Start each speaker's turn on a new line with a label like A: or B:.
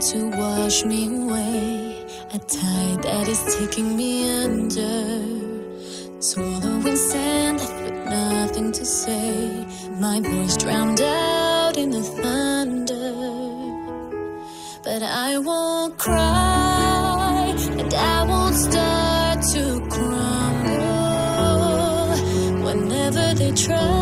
A: to wash me away, a tide that is taking me under, swallowing sand left with nothing to say, my voice drowned out in the thunder. But I won't cry, and I won't start to crumble whenever they try.